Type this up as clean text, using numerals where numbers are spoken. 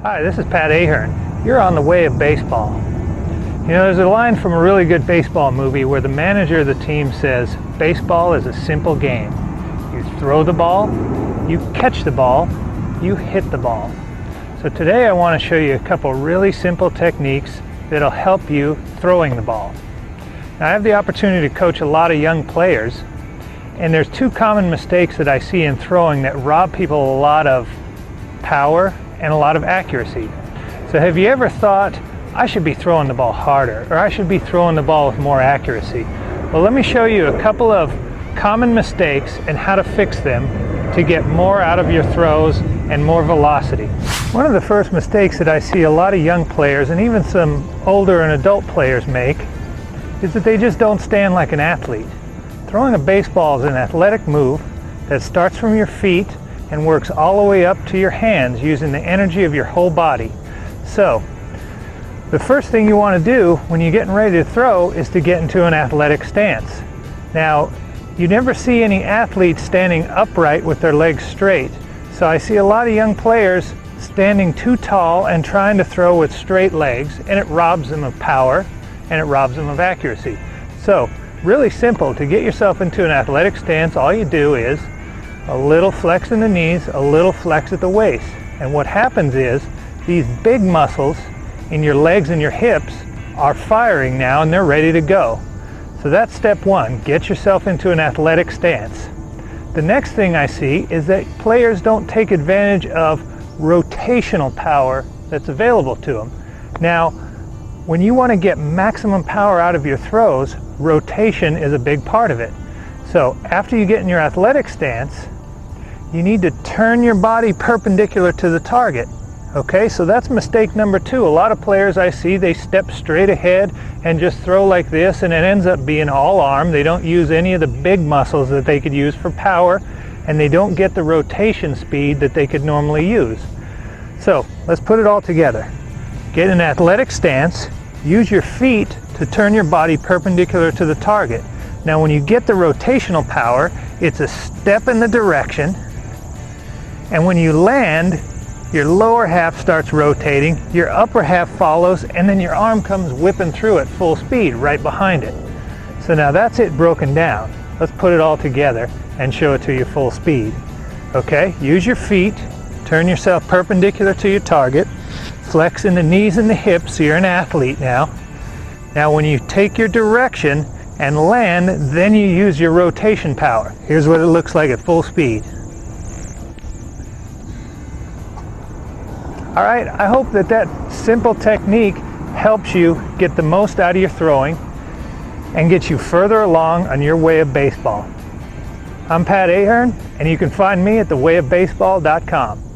Hi, this is Pat Ahern. You're on the way of baseball. You know, there's a line from a really good baseball movie where the manager of the team says, baseball is a simple game. You throw the ball, you catch the ball, you hit the ball. So today I want to show you a couple really simple techniques that'll help you throwing the ball. Now, I have the opportunity to coach a lot of young players, and there's two common mistakes that I see in throwing that rob people a lot of power and a lot of accuracy. So have you ever thought, I should be throwing the ball harder, or I should be throwing the ball with more accuracy? Well, let me show you a couple of common mistakes and how to fix them to get more out of your throws and more velocity. One of the first mistakes that I see a lot of young players and even some older and adult players make is that they just don't stand like an athlete. Throwing a baseball is an athletic move that starts from your feet and works all the way up to your hands using the energy of your whole body. So, the first thing you want to do when you're getting ready to throw is to get into an athletic stance. Now, you never see any athletes standing upright with their legs straight. So I see a lot of young players standing too tall and trying to throw with straight legs, and it robs them of power and it robs them of accuracy. So, really simple. To get yourself into an athletic stance, all you do is a little flex in the knees, a little flex at the waist. And what happens is these big muscles in your legs and your hips are firing now and they're ready to go. So that's step one, get yourself into an athletic stance. The next thing I see is that players don't take advantage of rotational power that's available to them. Now, when you want to get maximum power out of your throws, rotation is a big part of it. So after you get in your athletic stance, you need to turn your body perpendicular to the target. Okay, so that's mistake number two. A lot of players I see, they step straight ahead and just throw like this, and it ends up being all arm. They don't use any of the big muscles that they could use for power, and they don't get the rotation speed that they could normally use. So let's put it all together. Get an athletic stance, use your feet to turn your body perpendicular to the target. Now when you get the rotational power, it's a step in the direction, and when you land, your lower half starts rotating, your upper half follows, and then your arm comes whipping through at full speed right behind it. So now that's it broken down. Let's put it all together and show it to you full speed. Okay, use your feet, turn yourself perpendicular to your target, flex in the knees and the hips so you're an athlete now. Now when you take your direction and land, then you use your rotation power. Here's what it looks like at full speed. All right, I hope that that simple technique helps you get the most out of your throwing and get you further along on your way of baseball. I'm Pat Ahern, and you can find me at thewayofbaseball.com.